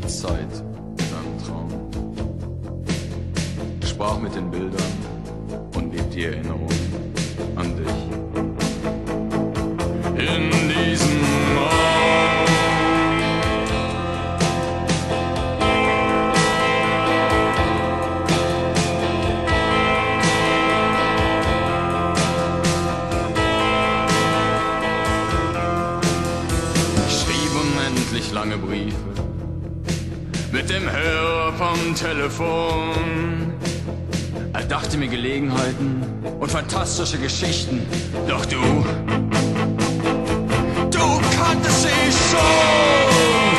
die Zeit in einem Traum. Sprach mit den Bildern und lebt die Erinnerung an dich. In diesem Raum. Ich schrieb unendlich lange Briefe mit dem Hörer vom Telefon. Erdachte mir Gelegenheiten und fantastische Geschichten. Doch du kanntest sie schon.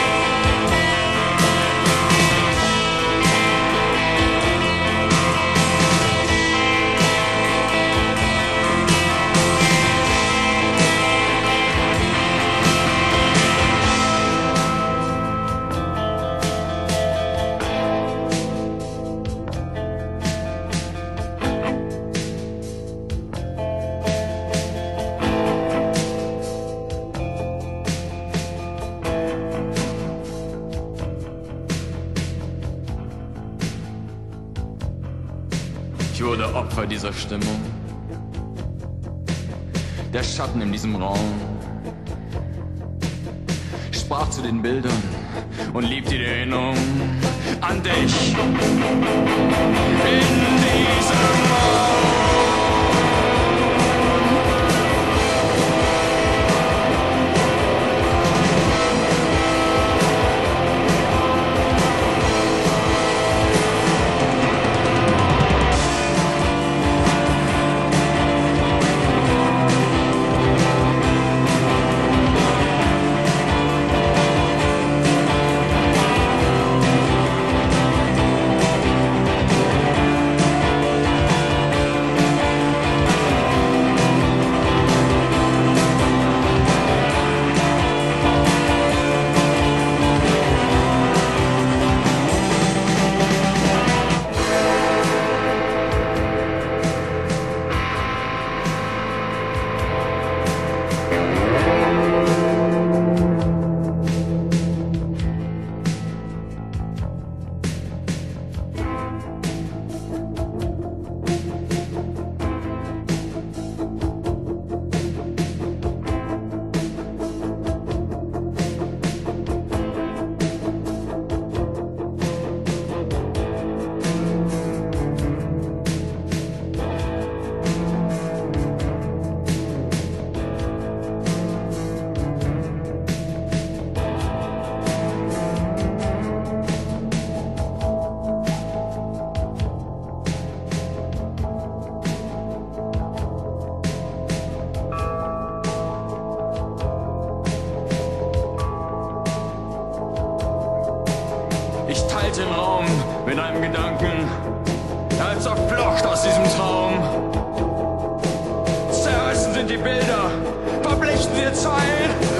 Ich wurde Opfer dieser Stimmung, der Schatten in diesem Raum, sprach zu den Bildern und liebte die Erinnerung an dich. In diesem Raum. Ich teilte den Raum mit einem Gedanken, als verflocht aus diesem Traum. Zerrissen sind die Bilder, verblichen die Zeilen.